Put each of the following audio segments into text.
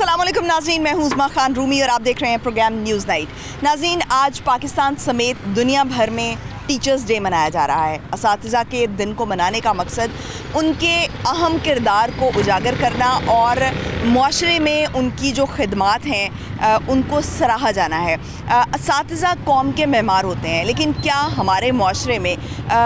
अस्सलाम वालेकुम नाज़रीन, मैं हूं उज़्मा खान रूमी और आप देख रहे हैं प्रोग्राम न्यूज़ नाइट। नाज़रीन, आज पाकिस्तान समेत दुनिया भर में टीचर्स डे मनाया जा रहा है। असातिज़ा के दिन को मनाने का मकसद उनके अहम किरदार को उजागर करना और मुआशरे में उनकी जो खिदमात हैं उनको सराहा जाना है। असातिज़ा कौम के मेमार होते हैं, लेकिन क्या हमारे मुआशरे में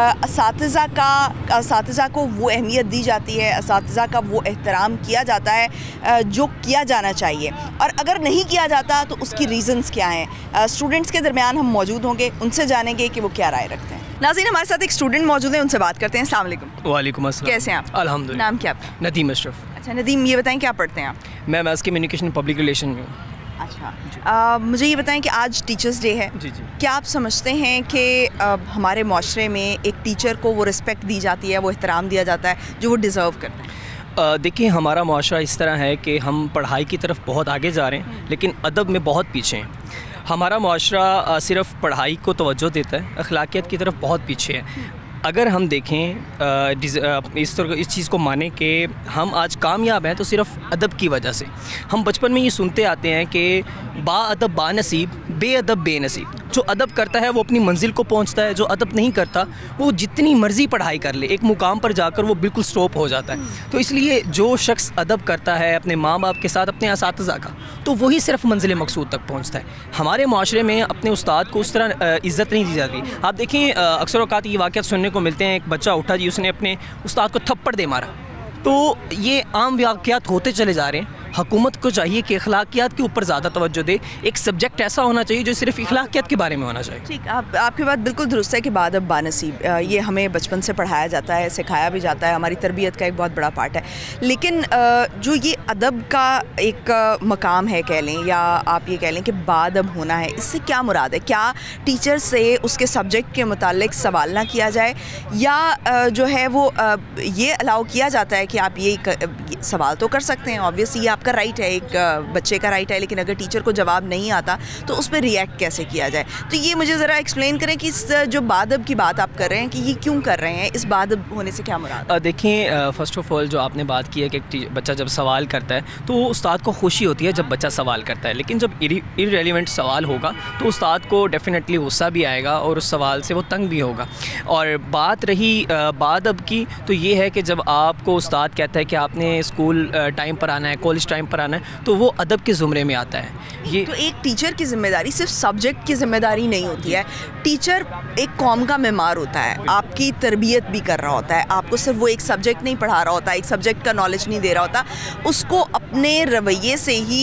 असातिज़ा को वो अहमियत दी जाती है, असातिज़ा का वो एहतराम किया जाता है जो किया जाना चाहिए? और अगर नहीं किया जाता तो उसकी रीज़न्स क्या हैं? स्टूडेंट्स के दरमियान हम मौजूद होंगे, उनसे जानेंगे कि वो क्या राय रखते हैं। नाज़रीन, हमारे साथ एक स्टूडेंट मौजूद है, उनसे बात करते हैं। अस्सलाम वालेकुम। वालेकुम अस्सलाम। कैसे हैं आप? अल्हम्दुलिल्लाह। नाम क्या आपका? नदीम अशरफ। अच्छा नदीम, ये बताएं क्या पढ़ते हैं आप? मैं मैथ कम्युनिकेशन पब्लिक रिलेशन में हूँ। अच्छा, मुझे ये बताएं कि आज टीचर्स डे है। जी जी। क्या आप समझते हैं कि हमारे माशरे में एक टीचर को वो रिस्पेक्ट दी जाती है, वो एहतराम दिया जाता है जो वो डिज़र्व करते हैं? देखिए, हमारा माशरा इस तरह है कि हम पढ़ाई की तरफ बहुत आगे जा रहे हैं, लेकिन अदब में बहुत पीछे हैं। हमारा माशरा सिर्फ़ पढ़ाई को तवज्जो देता है, अखलाकियत की तरफ बहुत पीछे है। अगर हम देखें इस चीज़ को माने कि हम आज कामयाब हैं तो सिर्फ़ अदब की वजह से। हम बचपन में ये सुनते आते हैं कि बाअदब बानसीब, बेअदब बेनसीब। जो अदब करता है वो अपनी मंजिल को पहुंचता है, जो अदब नहीं करता वो जितनी मर्ज़ी पढ़ाई कर ले, एक मुकाम पर जाकर वो बिल्कुल स्टॉप हो जाता है। तो इसलिए जो शख्स अदब करता है अपने माँ बाप के साथ, अपने असातिज़ा का, तो वही सिर्फ मंजिल मकसूद तक पहुँचता है। हमारे माशरे में अपने उस्ताद को उस तरह इज़्ज़त नहीं दी जाती। आप देखें, अक्सर औक़ात ये वाक़यात सुनने को मिलते हैं, एक बच्चा उठा जी, उसने अपने उस्ताद को थप्पड़ दे मारा। तो ये आम वाक़यात होते चले जा रहे हैं। हुकूमत को चाहिए कि अखलाकियात के ऊपर ज़्यादा तवज्जो दे। एक सब्जेक्ट ऐसा होना चाहिए जो सिर्फ अखलाकियात के बारे में होना चाहिए। ठीक, आपकी बात बिल्कुल दुरुस्त है कि बाअदब बानसीब ये हमें बचपन से पढ़ाया जाता है, सिखाया भी जाता है, हमारी तरबियत का एक बहुत बड़ा पार्ट है। लेकिन जो ये अदब का एक मकाम है कह लें, या आप ये कह लें कि बाअदब होना है, इससे क्या मुराद है? क्या टीचर से उसके सब्जेक्ट के मुतालिक सवाल ना किया जाए, या जो है वो ये अलाउ किया जाता है कि आप ये सवाल तो कर सकते हैं, ऑब्वियसली आपका राइट है, एक बच्चे का राइट है, लेकिन अगर टीचर को जवाब नहीं आता तो उस पर रिएक्ट कैसे किया जाए? तो ये मुझे ज़रा एक्सप्लेन करें कि इस जो बाअदब की बात आप कर रहे हैं कि ये क्यों कर रहे हैं, इस बाअदब होने से क्या मुराद? देखें, फ़र्स्ट ऑफ़ ऑल जो आपने बात की है कि बच्चा जब सवाल करता है तो उस्ताद को खुशी होती है जब बच्चा सवाल करता है, लेकिन जब इररेलेवेंट सवाल होगा तो उस्ताद को डेफिनेटली गुस्सा भी आएगा और उस सवाल से वो तंग भी होगा। और बात रही बाअदब की, तो ये है कि जब आपको उस्ताद कहता है कि आपने स्कूल टाइम पर आना है, कॉलेज टाइम पर आना है, तो वो अदब के ज़ुमरे में आता है। ये तो एक टीचर की ज़िम्मेदारी सिर्फ सब्जेक्ट की ज़िम्मेदारी नहीं होती है। टीचर एक कौम का मेमार होता है, आपकी तरबियत भी कर रहा होता है। आपको सिर्फ वो एक सब्जेक्ट नहीं पढ़ा रहा होता, एक सब्जेक्ट का नॉलेज नहीं दे रहा होता, उसको अपने रवैये से ही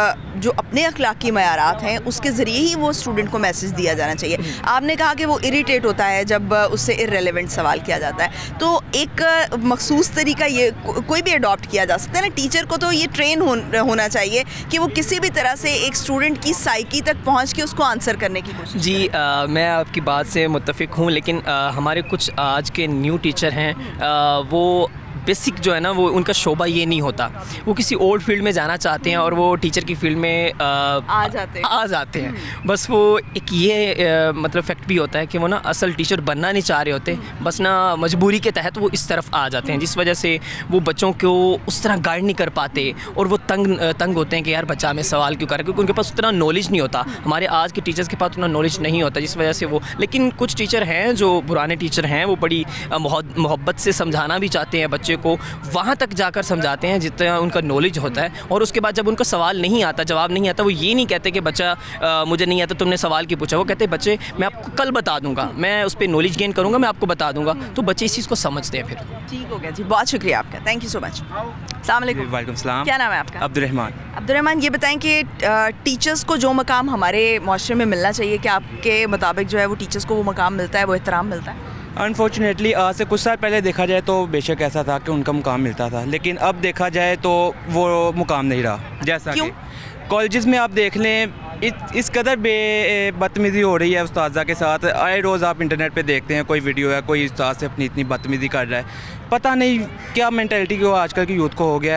जो अपने अखलाकी मयारात हैं उसके ज़रिए ही वो स्टूडेंट को मैसेज दिया जाना चाहिए। आपने कहा कि वो इरिटेट होता है जब उससे इर्रेलेवेंट सवाल किया जाता है, तो एक मखसूस तरीका ये कोई भी अडॉप्ट किया जा सकता है ना। टीचर को तो ये ट्रेन होना चाहिए कि वो किसी भी तरह से एक स्टूडेंट की साइकी तक पहुंच के उसको आंसर करने की कोशिश। जी, मैं आपकी बात से मुत्तफ़िक हूँ, लेकिन हमारे कुछ आज के न्यू टीचर हैं, वो बेसिक जो है ना, वो उनका शोबा ये नहीं होता। वो किसी ओल्ड फील्ड में जाना चाहते हैं और वो टीचर की फील्ड में आ जाते हैं। बस वो एक ये मतलब फैक्ट भी होता है कि वो ना असल टीचर बनना नहीं चाह रहे होते, बस ना मजबूरी के तहत वो इस तरफ आ जाते हैं, जिस वजह से वो बच्चों को उस तरह गाइड नहीं कर पाते और वो तंग होते हैं कि यार बच्चा हमें सवाल क्यों कर रहा है, क्योंकि उनके पास उतना नॉलेज नहीं होता। हमारे आज के टीचर्स के पास उतना नॉलेज नहीं होता, जिस वजह से वो। लेकिन कुछ टीचर हैं जो पुराने टीचर हैं, वो बड़ी मोहब्बत से समझाना भी चाहते हैं बच्चे को, वहाँ तक जाकर समझाते हैं जितना उनका नॉलेज होता है। और उसके बाद जब उनका सवाल नहीं आता, जवाब नहीं आता, वो ये नहीं कहते कि बच्चा मुझे नहीं आता, तुमने सवाल क्यों पूछा। वो कहते हैं बच्चे मैं आपको कल बता दूंगा, मैं उस पर नॉलेज गेन करूँगा, मैं आपको बता दूंगा। तो बच्चे इस चीज़ को समझते हैं। फिर ठीक हो गया जी, बहुत शुक्रिया आपका, थैंक यू सो मच। अस्सलाम वालेकुम। वालेकुम सलाम। क्या नाम है आपका? अब्दुर्रहमान। ये बताएं कि टीचर्स को जो मकाम हमारे माशरे में मिलना चाहिए, कि आपके मुताबिक जो है वो टीचर्स को वो मकाम मिलता है, वो एहतराम मिलता है? अनफॉर्चुनेटली आज से कुछ साल पहले देखा जाए तो बेशक ऐसा था कि उनका मुकाम मिलता था, लेकिन अब देखा जाए तो वो मुकाम नहीं रहा। जैसा कि कॉलेजेस में आप देख लें, इस कदर बदतमीज़ी हो रही है उस्ताज़ा के साथ। आए रोज़ आप इंटरनेट पे देखते हैं कोई वीडियो है, कोई उस्ताद से अपनी इतनी बदतमीज़ी कर रहा है। पता नहीं क्या मेंटालिटी को आजकल की यूथ को हो गया है।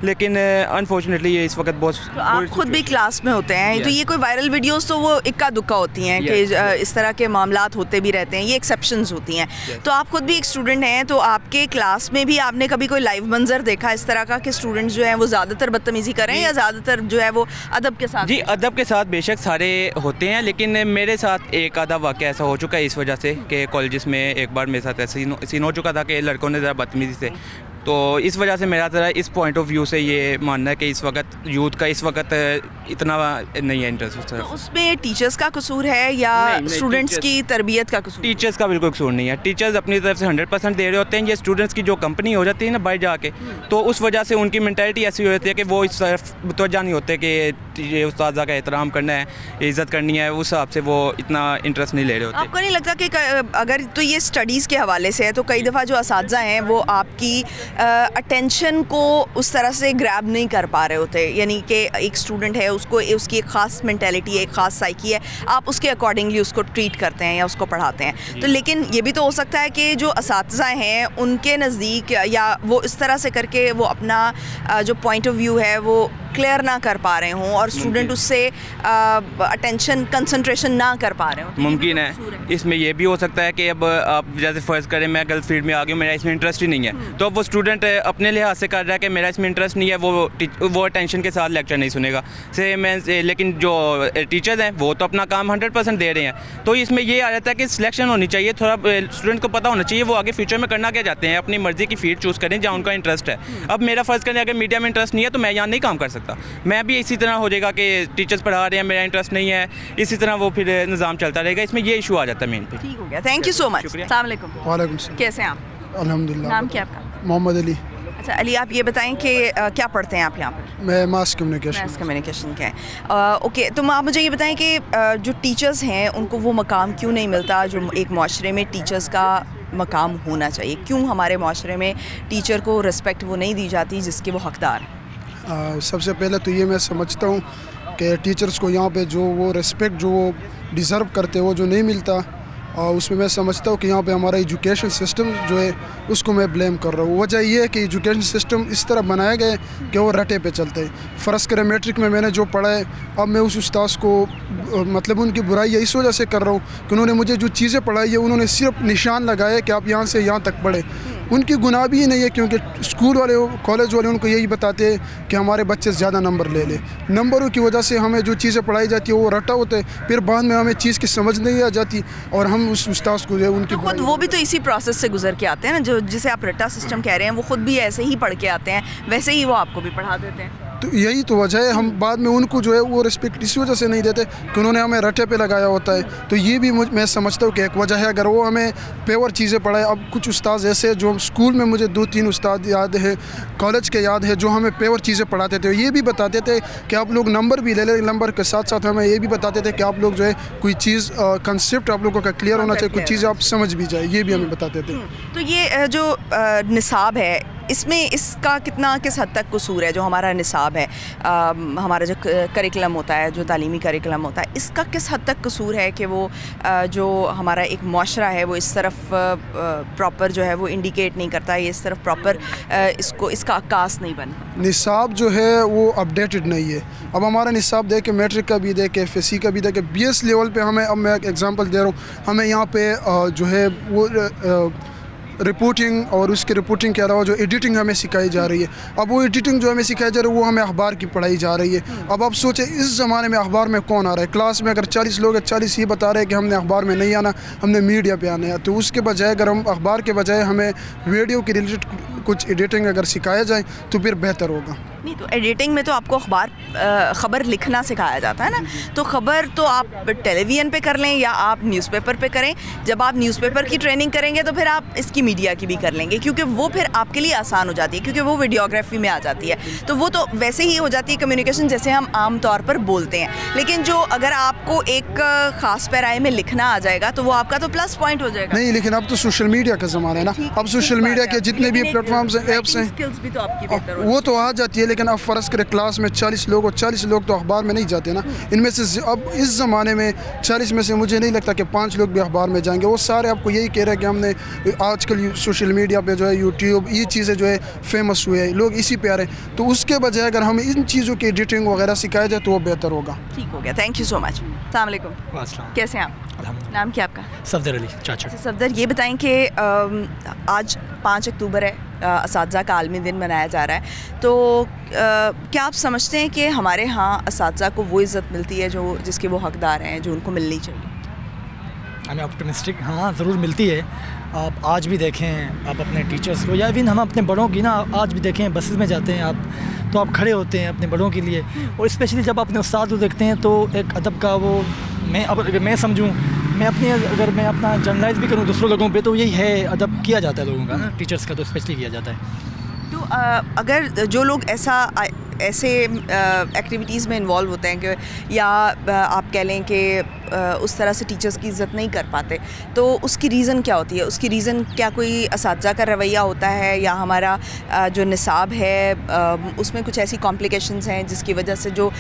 लेकिन अनफॉर्चुनेटली ये इस वक्त बहुत तो आप खुद भी क्लास में होते हैं, तो ये कोई वायरल वीडियोस तो वो इक्का दुक्का होती हैं कि इस तरह के मामलात होते भी रहते हैं, ये एक्सेप्शंस होती हैं। तो आप खुद भी एक स्टूडेंट हैं, तो आपके क्लास में भी आपने कभी कोई लाइव मंजर देखा इस तरह का कि स्टूडेंट्स जो हैं वो ज़्यादातर बदतमीज़ी करें या ज़्यादातर जो है वो अदब के साथ? जी, अदब के साथ बेशक सारे होते हैं, लेकिन मेरे साथ एक आधा वाक़या ऐसा हो चुका है इस वजह से कि कॉलेजेस में एक बार मेरे साथ ऐसा सीन हो चुका था कि लड़कों ने ज़रा बदतमीज़ी से, तो इस वजह से मेरा ज़रा इस पॉइंट ऑफ व्यू से ये मानना है कि इस वक्त यूथ का इस वक्त इतना नहीं है इंटरेस्ट उस तरफ। तो उसमें टीचर्स का कसूर है या स्टूडेंट्स की तरबियत का कसूर? टीचर्स का बिल्कुल कसूर नहीं है, टीचर्स अपनी तरफ से 100% दे रहे होते हैं। ये स्टूडेंट्स की जो कंपनी हो जाती है ना बाहर जाके, तो उस वजह से उनकी मेंटालिटी ऐसी हो जाती है कि वो इस तरफ मुतवज्जा नहीं होते कि ये उस्ताद का एहतराम करना है, इज़्ज़त करनी है, उस हिसाब से वो इतना इंटरेस्ट नहीं ले रहे होते। आपको नहीं लगता कि अगर तो ये स्टडीज़ के हवाले से है तो कई दफ़ा जो असातिज़ा हैं वो आपकी अटेंशन को उस तरह से ग्रैब नहीं कर पा रहे होते, यानी कि एक स्टूडेंट है उसको उसकी एक ख़ास मेंटालिटी है, एक ख़ास साइकी है, आप उसके अकॉर्डिंगली उसको ट्रीट करते हैं या उसको पढ़ाते हैं। तो लेकिन ये भी तो हो सकता है कि जो असातिज़ा हैं उनके नज़दीक या वो इस तरह से करके वो अपना जो पॉइंट ऑफ व्यू है वो क्लियर ना कर पा रहे हों और स्टूडेंट उससे अटेंशन कंसंट्रेशन ना कर पा रहे हों। मुमकिन है इसमें ये भी हो सकता है कि अब आप जैसे फ़र्ज़ करें मैं गलत फील्ड में आ गया हूँ, मेरा इसमें इंटरेस्ट ही नहीं है, तो अब वो स्टूडेंट अपने लिहाज से कर रहा है कि मेरा इसमें इंटरेस्ट नहीं है, वो अटेंशन के साथ लेक्चर नहीं सुनेगा लेकिन जो टीचर्स हैं वो तो अपना काम 100% दे रहे हैं। तो इसमें ये आ जाता है कि सिलेक्शन होनी चाहिए, थोड़ा स्टूडेंट को पता होना चाहिए वो आगे फ्यूचर में करना क्या चाहते हैं, अपनी मर्ज़ी की फील्ड चूज़ करें जहाँ उनका इंटरेस्ट है। अब मेरा फ़र्ज़ करें अगर मीडिया में इंटरेस्ट नहीं है तो मैं यहाँ नहीं काम कर सकता, मैं भी इसी तरह हो जाएगा कि टीचर्स पढ़ा रहे हैं मेरा इंटरेस्ट नहीं है, इसी तरह वो फिर निज़ाम चलता रहेगा, इसमें ये इशू आ जाता है मेन पे। ठीक हो गया, थैंक यू सो मच। अस्सलाम वालेकुम। वालेकुम सलाम। कैसे हैं आप? अल्हम्दुलिल्लाह। नाम क्या आपका? मोहम्मद अली। अच्छा अली, आप ये बताएं कि क्या पढ़ते हैं आप यहाँ पर? मैं मास कम्युनिकेशन। मास कम्युनिकेशन के हैं। ओके, तो आप मुझे ये बताएं कि जो टीचर्स हैं उनको वो मकाम क्यों नहीं मिलता जो एक माशरे में टीचर्स का मकाम होना चाहिए? क्यों हमारे माशरे में टीचर को रिस्पेक्ट वो नहीं दी जाती जिसके वो हकदार हैं? सबसे पहले तो ये मैं समझता हूँ कि टीचर्स को यहाँ पे जो वो रिस्पेक्ट जो वो डिज़र्व करते वो जो नहीं मिलता, और उसमें मैं समझता हूँ कि यहाँ पे हमारा एजुकेशन सिस्टम जो है उसको मैं ब्लेम कर रहा हूँ। वजह ये है कि एजुकेशन सिस्टम इस तरह बनाया गया है कि वो रटे पे चलते हैं। फ़र्ज़ करें मैट्रिक में मैंने जो पढ़ा है, अब मैं उस उस्ताद को मतलब उनकी बुराई इस वजह से कर रहा हूँ कि उन्होंने मुझे जो चीज़ें पढ़ाई है उन्होंने सिर्फ निशान लगाए कि आप यहाँ से यहाँ तक पढ़े। उनकी गुनाह भी नहीं है क्योंकि स्कूल वाले कॉलेज वाले उनको यही बताते हैं कि हमारे बच्चे ज़्यादा नंबर ले लें। नंबरों की वजह से हमें जो चीज़ें पढ़ाई जाती है वो रटा होता है, फिर बाद में हमें चीज़ की समझ नहीं आ जाती और हम उस उस्ताद को जो है उनकी खुद वो भी तो इसी प्रोसेस से गुजर के आते हैं ना, जो जिसे आप रट्टा सिस्टम कह रहे हैं, वो खुद भी ऐसे ही पढ़ के आते हैं, वैसे ही वो आपको भी पढ़ा देते हैं। तो यही तो वजह है, हम बाद में उनको जो है वो रिस्पेक्ट इस वजह से नहीं देते कि उन्होंने हमें रटे पे लगाया होता है। तो ये भी मैं समझता हूँ कि एक वजह है। अगर वो हमें पेवर चीज़ें पढ़ाए, अब कुछ उस्ताद ऐसे जो स्कूल में मुझे 2-3 उस्ताद याद है, कॉलेज के याद है, जो हमें पेवर चीज़ें पढ़ाते थे, ये भी बताते थे कि आप लोग नंबर भी ले लें, नंबर के साथ साथ हमें ये भी बताते थे कि आप लोग जो है कोई चीज़ कंसेप्ट आप लोगों का क्लियर होना चाहिए, कुछ चीज़ें आप समझ भी जाए, ये भी हमें बताते थे। तो ये जो निसाब है इसमें इसका किस हद तक कसूर है? जो हमारा निसाब है, हमारा जो करिकुलम होता है, जो तालीमी करिकुलम होता है, इसका किस हद तक कसूर है कि वो जो हमारा एक माशरा है वो इस तरफ प्रॉपर जो है वो इंडिकेट नहीं करता, ये इस तरफ प्रॉपर इसका अक्कास नहीं बनता? निसाब जो है वो अपडेटेड नहीं है। अब हमारा निसाब दे के मैट्रिक का भी दे के FSC का भी दे के BS लेवल पे हमें, अब मैं एक एग्ज़ाम्पल दे रहा हूँ, हमें यहाँ पे जो है वो रिपोर्टिंग और उसके रिपोर्टिंग के अलावा जो एडिटिंग हमें सिखाई जा रही है, अब वो एडिटिंग जो हमें सिखाई जा रही है वो हमें अखबार की पढ़ाई जा रही है। अब आप सोचें इस ज़माने में अखबार में कौन आ रहा है? क्लास में अगर 40 लोग हैं, 40 ये बता रहे हैं कि हमने अखबार में नहीं आना, हमने मीडिया पे आना है। तो उसके बजाय अगर हम अखबार के बजाय हमें वीडियो के रिलेटेड कुछ एडिटिंग अगर सिखाया जाए तो फिर बेहतर होगा। नहीं तो एडिटिंग में तो आपको ख़बर लिखना सिखाया जाता है ना, तो ख़बर तो आप टेलीविज़न पे कर लें या आप न्यूज़पेपर पे करें। जब आप न्यूज़पेपर की ट्रेनिंग करेंगे तो फिर आप इसकी मीडिया की भी कर लेंगे, क्योंकि वो फिर आपके लिए आसान हो जाती है, क्योंकि वो वीडियोग्राफी में आ जाती है। तो वो तो वैसे ही हो जाती है कम्युनिकेशन जैसे हम आम तौर पर बोलते हैं। लेकिन जो अगर आपको एक ख़ास पैराए में लिखना आ जाएगा तो वो आपका तो प्लस पॉइंट हो जाएगा। नहीं, लेकिन अब तो सोशल मीडिया का ज़माना है ना, अब सोशल मीडिया के जितने भी प्लेटफॉर्म्स हैं, ऐप्स हैं, स्किल्स भी तो आपकी बेहतर वो तो आ जाती है। लेकिन अब फ़र्ज़ करें क्लास में 40 लोग और 40 लोग तो अखबार में नहीं जाते ना। इनमें से अब इस ज़माने में 40 में से मुझे नहीं लगता कि 5 लोग भी अखबार में जाएंगे। वो सारे आपको यही कह रहे हैं कि हमने आजकल सोशल मीडिया पे जो है यूट्यूब ये चीज़ें जो है फेमस हुए हैं, लोग इसी पे आ रहे हैं। तो उसके बजाय अगर हमें इन चीज़ों की एडिटिंग वगैरह सिखाया जाए तो वो बेहतर होगा। ठीक हो गया, थैंक यू सो मच। अस्सलाम वालेकुम, कैसे हैं आप? नाम क्या आपका? सफदर अली चाचा। सफदर, ये बताएं कि आज 5 अक्टूबर है, असातिज़ा का आलमी दिन मनाया जा रहा है, तो क्या आप समझते हैं कि हमारे यहाँ असातिज़ा को वो इज़्ज़त मिलती है जो जिसके वो हकदार हैं, जो उनको मिलनी चाहिए? हमें ऑप्टिमिस्टिक, हाँ ज़रूर मिलती है। आप आज भी देखें, आप अपने टीचर्स को या इवन हम अपने बड़ों की ना आज भी देखें, बसेस में जाते हैं आप तो आप खड़े होते हैं अपने बड़ों के लिए, और स्पेशली जब अपने उस्ताद को देखते हैं तो एक अदब का वो मैं समझूँ, मैं अपना जनरलाइज भी करूँ दूसरों लोगों पे तो यही है, अदब किया जाता है लोगों का ना, टीचर्स का तो स्पेशली किया जाता है। तो अगर जो लोग ऐसे एक्टिविटीज़ में इन्वॉल्व होते हैं कि या आप कह लें कि उस तरह से टीचर्स की इज़्ज़त नहीं कर पाते, तो उसकी रीज़न क्या होती है? उसकी रीज़न क्या कोई असातिज़ा का रवैया होता है, या हमारा जो निसाब है उसमें कुछ ऐसी कॉम्प्लिकेशंस हैं जिसकी वजह से जो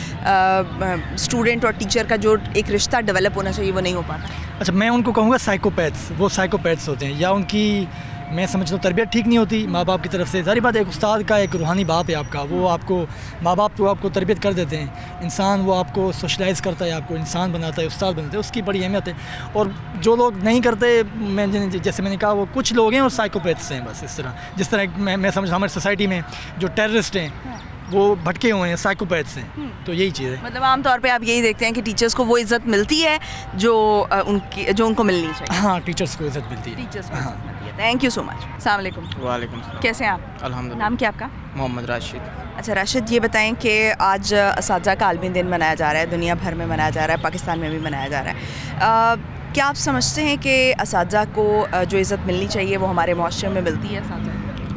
स्टूडेंट और टीचर का जो एक रिश्ता डेवलप होना चाहिए वो नहीं हो पाता? अच्छा, मैं उनको कहूँगा साइकोपैथ्स, वो साइकोपैथ्स होते हैं, या उनकी मैं समझता हूँ तरबियत ठीक नहीं होती माँ बाप की तरफ से। सारी बात, एक उस्ताद का एक रूहानी बाप है आपका, वो आपको माँ बाप तो आपको तरबियत कर देते हैं, इंसान वो आपको सोशलाइज़ करता है, आपको इंसान बनाता है, उस्ताद बनाता है, उसकी बड़ी अहमियत है। और जो लोग नहीं करते, जैसे मैंने कहा, वो कुछ लोग हैं और साइकोपैथ्स हैं, बस इस तरह। जिस तरह मैं समझ हमारी सोसाइटी में जो टेररिस्ट हैं वो भटके हुए हैं, साइकोपैथ्स हैं, तो यही चीज़ है। मतलब आमतौर पे आप यही देखते हैं कि टीचर्स को वो इज़्ज़त मिलती है जो उनको मिलनी चाहिए? हाँ, टीचर्स को इज़्ज़त मिलती है। टीचर्स को इज़्ज़त मिलती है। Thank you so much. अस्सलाम वालेकुम। वालेकुम सलाम। कैसे हैं आप? अल्हम्दुलिल्लाह। नाम क्या आपका? मोहम्मद राशिद। अच्छा राशिद, ये बताएं कि आज असातिज़ा का आलमी दिन मनाया जा रहा है, दुनिया भर में मनाया जा रहा है, पाकिस्तान में भी मनाया जा रहा है। क्या आप समझते हैं कि असातिज़ा को जो इज़्ज़त मिलनी चाहिए वो हमारे माशरे में मिलती है? असातिज़ा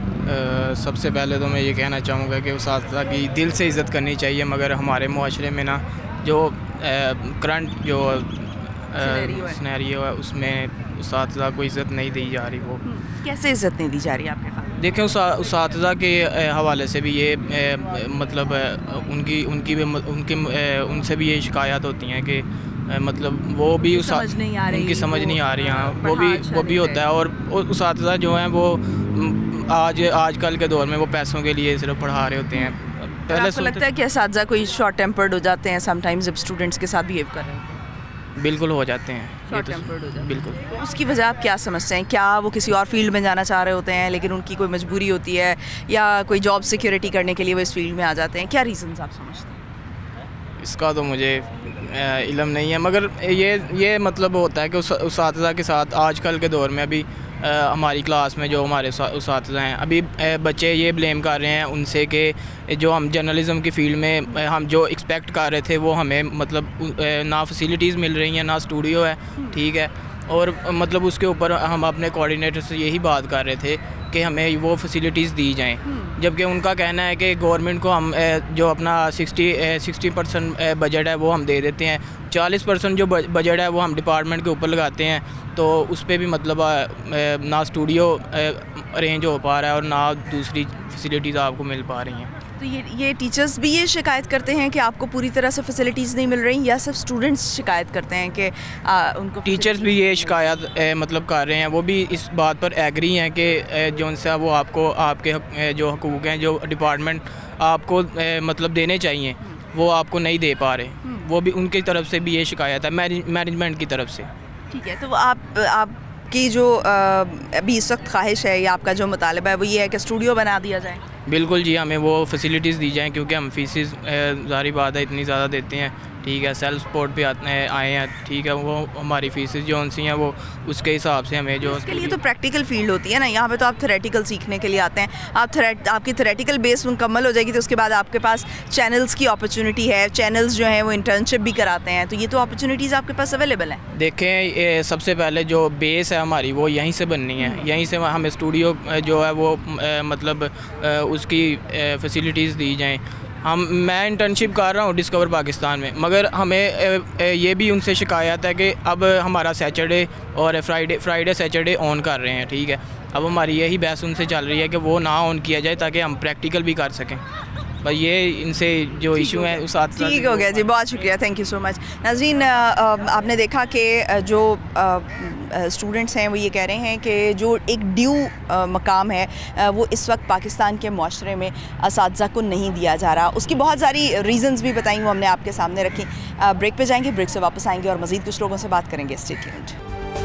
सबसे पहले तो मैं ये कहना चाहूँगा कि उस्ताद की दिल से इज़्ज़त करनी चाहिए, मगर हमारे मुआशरे में ना जो करंट जो सिनेरियो है उसमें उस्ताद को इज़्ज़त नहीं दी जा रही। वो कैसे इज़्ज़त नहीं दी जा रही है आपके ख्याल? देखें, उस्ताद के हवाले से भी ये मतलब उनसे भी ये शिकायत होती हैं कि मतलब वो भी उनकी समझ नहीं आ रही। हाँ, वो भी होता है। और उस्ताद जो हैं वो आजकल के दौर में वो पैसों के लिए सिर्फ पढ़ा रहे होते हैं। पहले आपको लगता है कि असातिज़ा कोई शॉर्ट टेम्पर्ड हो जाते हैं समटाइम्स जब स्टूडेंट्स के साथ बिहेव कर रहे हैं? बिल्कुल हो जाते हैं, शॉर्ट टेम्पर्ड हो जाते हैं। बिल्कुल। तो उसकी वजह आप क्या समझते हैं? क्या वो किसी और फील्ड में जाना चाह रहे होते हैं लेकिन उनकी कोई मजबूरी होती है, या कोई जॉब सिक्योरिटी करने के लिए वो इस फील्ड में आ जाते हैं? क्या रीज़न्स आप समझते हैं? इसका तो मुझे इल्म नहीं है, मगर ये मतलब होता है कि उस्ताद के साथ आजकल के दौर में अभी हमारी क्लास में जो हमारे उस्ताद हैं, अभी बच्चे ये ब्लेम कर रहे हैं उनसे कि जो हम जर्नलिज़म की फ़ील्ड में हम जो एक्सपेक्ट कर रहे थे वो हमें मतलब ना फैसिलिटीज़ मिल रही हैं, ना स्टूडियो है, ठीक है। और मतलब उसके ऊपर हम अपने कोऑर्डिनेटर से यही बात कर रहे थे कि हमें वो फैसिलिटीज़ दी जाएं, जबकि उनका कहना है कि गवर्नमेंट को हम जो अपना 60% बजट है वो हम दे देते हैं, 40% जो बजट है वो हम डिपार्टमेंट के ऊपर लगाते हैं, तो उस पर भी मतलब ना स्टूडियो अरेंज हो पा रहा है और ना दूसरी फैसिलिटीज़ आपको मिल पा रही हैं। तो ये टीचर्स भी ये शिकायत करते हैं कि आपको पूरी तरह से फैसिलिटीज़ नहीं मिल रही, या सिर्फ स्टूडेंट्स शिकायत करते हैं कि उनको? टीचर्स भी ये शिकायत मतलब कर रहे हैं, वो भी इस बात पर एग्री हैं कि जो उनसे वो आपको आपके जो हकूक़ हैं जो डिपार्टमेंट आपको मतलब देने चाहिए वो आपको नहीं दे पा रहे। वो भी उनकी तरफ से भी ये शिकायत है, मैनेजमेंट की तरफ से। ठीक है, तो आपकी जो अभी इस वक्त ख्वाहिश है या आपका जो मुतालबा है वो ये है कि स्टूडियो बना दिया जाए? बिल्कुल जी, हमें वो फैसिलिटीज़ दी जाएँ, क्योंकि हम फीसेस ज़ाहिर बात है इतनी ज़्यादा देते हैं, ठीक है। सेल्फ सपोर्ट पे आए हैं, ठीक है। वो हमारी फीसेस जो उनसी हैं वो उसके हिसाब से हमें जो उसके लिए तो प्रैक्टिकल फील्ड होती है ना, यहाँ पे तो आप थेरेटिकल सीखने के लिए आते हैं। आपकी थेरेटिकल बेस मुकम्मल हो जाएगी तो उसके बाद आपके पास चैनल्स की अपॉर्चुनिटी है, चैनल्स जो हैं वो इंटर्नशिप भी कराते हैं, तो ये तो अपॉर्चुनिटीज़ आपके पास अवेलेबल हैं। देखें, सबसे पहले जो बेस है हमारी वो यहीं से बननी है, यहीं से हमें स्टूडियो जो है वो मतलब उसकी फैसिलिटीज़ दी जाएँ। मैं इंटर्नशिप कर रहा हूँ डिस्कवर पाकिस्तान में, मगर हमें ये भी उनसे शिकायत है कि अब हमारा सैटरडे और फ्राइडे सैटरडे ऑन कर रहे हैं, ठीक है। अब हमारी यही बहस उनसे चल रही है कि वो ना ऑन किया जाए ताकि हम प्रैक्टिकल भी कर सकें। पर ये इनसे जो इशू है उस साथ ठीक हो गया जी, बहुत शुक्रिया, थैंक यू सो मच। नाज़रीन, आपने देखा कि जो स्टूडेंट्स हैं वो ये कह रहे हैं कि जो एक ड्यू मकाम है वो इस वक्त पाकिस्तान के माशरे में असातिज़ा को नहीं दिया जा रहा। उसकी बहुत सारी रीज़न्स भी बताई, वो हमने आपके सामने रखी। ब्रेक पे जाएंगे, ब्रेक से वापस आएंगे और मज़ीद कुछ लोगों से बात करेंगे। Stay tuned.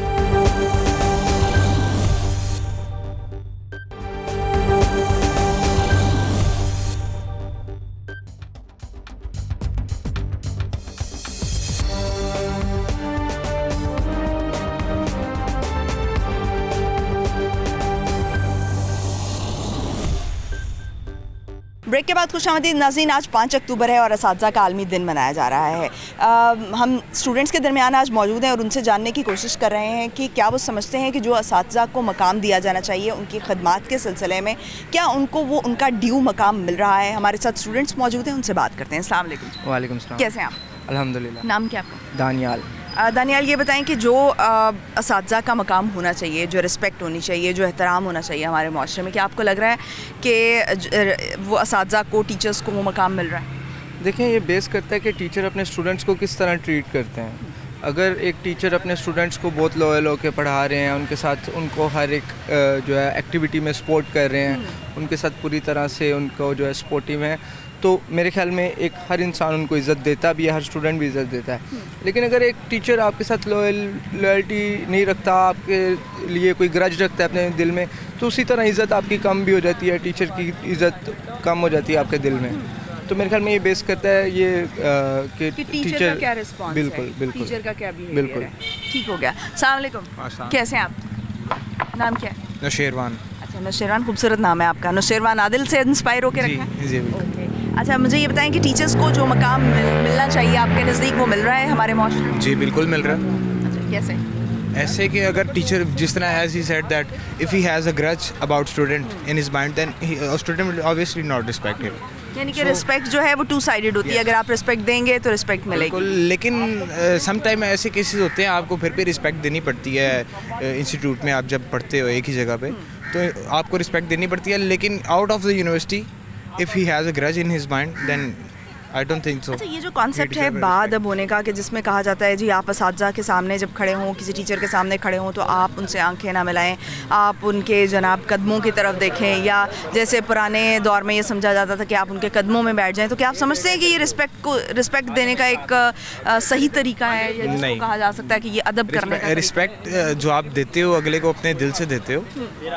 ब्रेक के बाद खुशामदीद नाज़रीन, आज 5 अक्टूबर है और असातिज़ा का आलमी दिन मनाया जा रहा है। हम स्टूडेंट्स के दरमियान आज मौजूद हैं और उनसे जानने की कोशिश कर रहे हैं कि क्या वो समझते हैं कि जो असातिज़ा को मकाम दिया जाना चाहिए उनकी खदमात के सिलसिले में, क्या उनको वो उनका ड्यू मकाम मिल रहा है। हमारे साथ स्टूडेंट्स मौजूद हैं, उनसे बात करते हैं। अस्सलाम वालेकुम। वालेकुम सलाम। कैसे हैं आप? अल्हम्दुलिल्लाह। नाम क्या आपका? दानियाल। दानियाल, ये बताएं कि जो असातिज़ा का मकाम होना चाहिए, जो रिस्पेक्ट होनी चाहिए, जो एहतराम होना चाहिए हमारे माशरे में, क्या आपको लग रहा है कि वो असातिज़ा को, टीचर्स को वो मकाम मिल रहा है? देखें, ये बेस करता है कि टीचर अपने स्टूडेंट्स को किस तरह ट्रीट करते हैं। अगर एक टीचर अपने स्टूडेंट्स को बहुत लॉयल होकर पढ़ा रहे हैं, उनके साथ उनको हर एक जो है एक्टिविटी में सपोर्ट कर रहे हैं, उनके साथ पूरी तरह से उनको जो है सपोर्टिव हैं, तो मेरे ख्याल में एक हर इंसान उनको इज़्ज़त देता भी है, हर स्टूडेंट भी इज़्ज़त देता है। लेकिन अगर एक टीचर आपके साथ लॉयल्टी नहीं रखता, आपके लिए कोई ग्रज रखता है अपने दिल में, तो उसी तरह इज़्ज़त आपकी कम भी हो जाती है, टीचर की इज़्ज़त कम हो जाती है आपके दिल में। तो मेरे ख्याल में ये बेस करता है ये कि टीचर का क्या रिस्पॉन्स है, बिल्कुल टीचर का क्या बिल्कुल है। ठीक हो गया। अस्सलाम वालेकुम, कैसे हैं आप? नाम क्या है? नौशेरवान। अच्छा, नौशेरवान, खूबसूरत नाम है आपका। नौशेरवान आदिल से इंस्पायर होकर रखा है? जी। ओके। अच्छा, मुझे ये बताएं कि टीचर्स को जो मकाम मिलना चाहिए आपके नज़दीक, वो मिल रहा है हमारे माशरे में? जी बिल्कुल मिल रहा है। अच्छा, कैसे? ऐसे कि अगर टीचर जिस तरह as he said that if he has a grudge about student in his mind then student will obviously not respect him. यानी कि रिस्पेक्ट जो है वो टू साइडेड होती है, अगर आप रिस्पेक्ट देंगे तो रिस्पेक्ट मिलेगी। लेकिन सम टाइम ऐसे केसेस होते हैं आपको फिर भी रिस्पेक्ट देनी पड़ती है। इंस्टीट्यूट में आप जब पढ़ते हो एक ही जगह पे, तो आपको रिस्पेक्ट देनी पड़ती है। लेकिन out of the university if he has a grudge in his mind then I don't think so. अच्छा, ये जो कॉन्सेप्ट है बाअदब होने का, कि जिसमें कहा जाता है जी आप असातिज़ा के सामने जब खड़े हों, किसी टीचर के सामने खड़े हों, तो आप उनसे आंखें ना मिलाएं, आप उनके जनाब कदमों की तरफ देखें, या जैसे पुराने दौर में ये समझा जाता था कि आप उनके कदमों में बैठ जाएं, तो क्या आप समझते हैं कि ये रिस्पेक्ट देने का एक सही तरीका है, या जिसको कहा जा सकता है कि ये अदब करने का? रिस्पेक्ट जो आप देते हो अगले को अपने दिल से देते हो।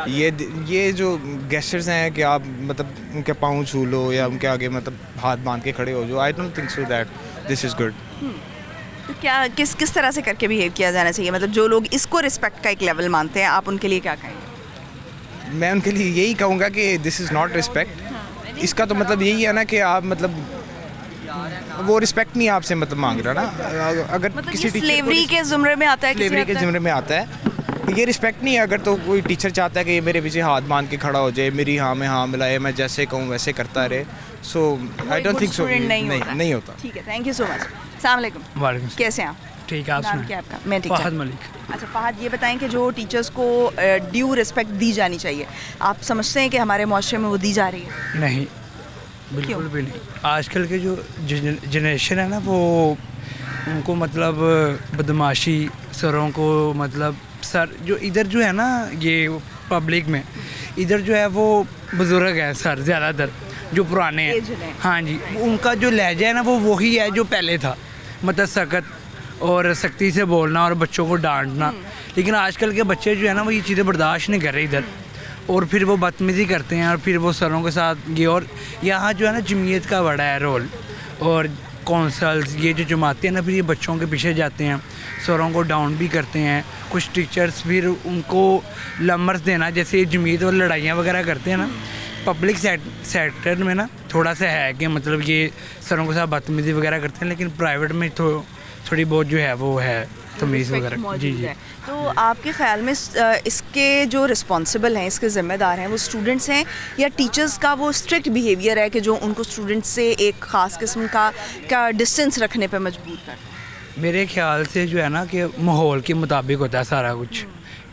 ये जो गेस्चर्स हैं कि आप मतलब उनके पाँव छू लो या उनके आगे मतलब हाथ बांध के खड़े हो, जो I don't think so that this is good. तो क्या किस तरह से करके बिहेव किया जाना चाहिए? मतलब जो लोग इसको रिस्पेक्ट का एक लेवल मानते हैं, आप उनके लिए क्या कहेंगे? मैं उनके लिए यही कहूँगा कि दिस इज़ नॉट रिस्पेक्ट। इसका तो मतलब यही है ना कि आप मतलब वो रिस्पेक्ट नहीं आपसे मतलब मांग रहा ना। अगर मतलब किसी स्लेवरी के ज़ुमरे में आता है, स्लेवरी के ज़ुमरे में आता है, ये रिस्पेक्ट नहीं है। अगर तो कोई टीचर चाहता है कि ये मेरे पीछे हाथ बांध के खड़ा हो जाए, मेरी हाँ में हाँ मिलाए, मैं जैसे कहूँ वैसे करता रहे, सो आई डोंट थिंक सो। नहीं होता। ठीक है, थैंक यू सो मच। अस्सलाम वालेकुम। वालेकुम। कैसे हैं आप? ठीक है, आप नाम सुनाएं? क्या आपका? मैं ठीक। फहद मलिक। अच्छा फहद, ये बताएं कि जो टीचर्स को ड्यू रिस्पेक्ट दी जानी चाहिए, आप समझते हैं कि हमारे माशरे में वो दी जा रही है? नहीं, बिल्कुल भी नहीं। आजकल के जो जनरेशन है ना, वो उनको मतलब बदमाशी, सरों को मतलब सर जो इधर जो है ना, ये पब्लिक में इधर जो है वो बुज़ुर्ग है सर, ज़्यादातर जो पुराने हैं, हाँ जी, उनका जो लहजा है ना वो वही है जो पहले था, मतलब सख्त और सख्ती से बोलना और बच्चों को डांटना। लेकिन आजकल के बच्चे जो है ना वो ये चीज़ें बर्दाश्त नहीं कर रहे इधर, और फिर वो बदतमीज़ी करते हैं और फिर वो सरों के साथ ये। और यहाँ जो है ना जमीयत का बड़ा है रोल, और कौंसल्स ये जो जमाते हैं ना, फिर ये बच्चों के पीछे जाते हैं, सरों को डाउन भी करते हैं। कुछ टीचर्स फिर उनको लम्बर्स देना, जैसे ये जमीयत और लड़ाइयाँ वगैरह करते हैं ना, पब्लिक सेक्टर में ना थोड़ा सा है कि मतलब ये सरों के साथ बदतमीज़ी वगैरह करते हैं, लेकिन प्राइवेट में थोड़ी बहुत जो है वो है तमीज़ वगैरह। जी। तो आपके ख्याल में इसके जो रिस्पॉन्सिबल हैं, इसके ज़िम्मेदार हैं, वो स्टूडेंट्स हैं या टीचर्स का वो स्ट्रिक्ट बिहेवियर है कि जो उनको स्टूडेंट्स से एक ख़ास किस्म का डिस्टेंस रखने पे मजबूर करता है? मेरे ख्याल से जो है ना कि माहौल के मुताबिक होता है सारा कुछ।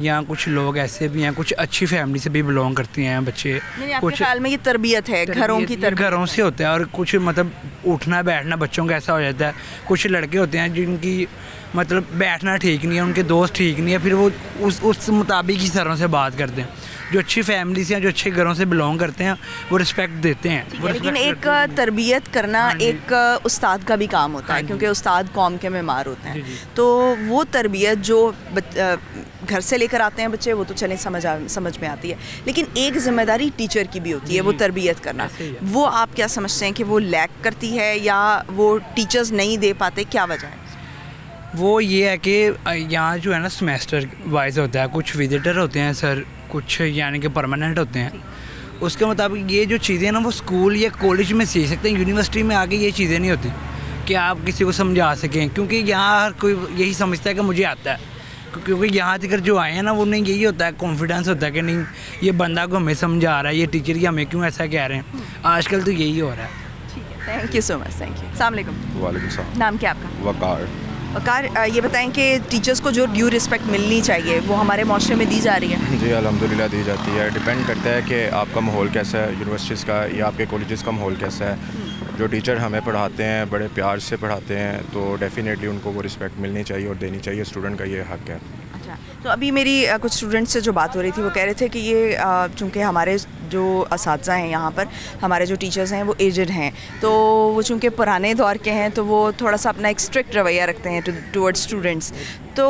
यहाँ कुछ लोग ऐसे भी हैं, कुछ अच्छी फैमिली से भी बिलोंग करती हैं बच्चे। कुछ ख्याल में ये तरबियत है, घरों की तरबियत घरों से होता है, और कुछ मतलब उठना बैठना बच्चों का ऐसा हो जाता है। कुछ लड़के होते हैं जिनकी मतलब बैठना ठीक नहीं है, उनके दोस्त ठीक नहीं है, फिर वो उस मुताबिक ही सरों से बात करते हैं। जो अच्छी फैमिली से हैं, जो अच्छे घरों से बिलोंग करते हैं, वो रिस्पेक्ट देते हैं। लेकिन एक तरबियत करना एक उस्ताद का भी काम होता है, क्योंकि उस्ताद कौम के मेमार होते हैं। तो वो तरबियत जो घर से लेकर आते हैं बच्चे, वो तो चलें समझ में आती है, लेकिन एक ज़िम्मेदारी टीचर की भी होती है वो तरबियत करना। वो आप क्या समझते हैं कि वो लैक करती है या वो टीचर्स नहीं दे पाते, क्या वजह है? वो ये है कि यहाँ जो है ना सेमेस्टर वाइज होता है, कुछ विजिटर होते हैं सर, कुछ यानी कि परमानेंट होते हैं। उसके मुताबिक ये जो चीज़ें ना वो स्कूल या कॉलेज में सीख सकते हैं, यूनिवर्सिटी में आके ये चीज़ें नहीं होती कि आप किसी को समझा सकें, क्योंकि यहाँ हर कोई यही समझता है कि मुझे आता है। क्योंकि यहाँ तक जो आए हैं ना, वो नहीं, यही होता है, कॉन्फिडेंस होता है कि नहीं ये बंदा को हमें समझा रहा है, ये टीचर की हमें क्यों ऐसा कह रहे हैं। आजकल तो यही हो रहा है। Thank you so much. Thank you. अस्सलाम वालेकुम। वालेकुम सलाम। नाम क्या आपका? वकार। वकार, ये बताएं कि टीचर्स को जो ड्यू रिस्पेक्ट मिलनी चाहिए वो हमारे माशरे में दी जा रही है? जी अल्हम्दुलिल्लाह दी जाती है। डिपेंड करता है कि आपका माहौल कैसा है, यूनिवर्सिटीज़ का या आपके कॉलेजेस का माहौल कैसा है। जो टीचर हमें पढ़ाते हैं बड़े प्यार से पढ़ाते हैं, तो डेफ़िनेटली उनको वो रिस्पेक्ट मिलनी चाहिए और देनी चाहिए। स्टूडेंट का ये हक़ है। अच्छा, तो अभी मेरी कुछ स्टूडेंट्स से जो बात हो रही थी, वो कह रहे थे कि ये चूँकि हमारे जो असातिज़ा हैं यहाँ पर, हमारे जो टीचर्स हैं वो एजड हैं, तो वो चूँकि पुराने दौर के हैं तो वो थोड़ा सा अपना एक स्ट्रिक्ट रवैया रखते हैं टुवर्ड्स स्टूडेंट्स, तो